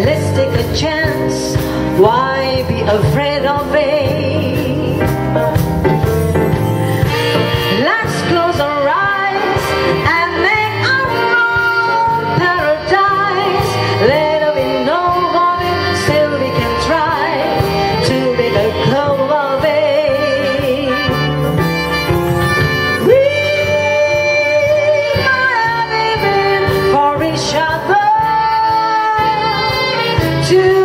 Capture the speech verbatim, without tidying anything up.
let's take a chance. Why be afraid of fate? Let's close our eyes and make our own paradise. Later we know what it, still we can try to make a go of it. We might live in for each other. To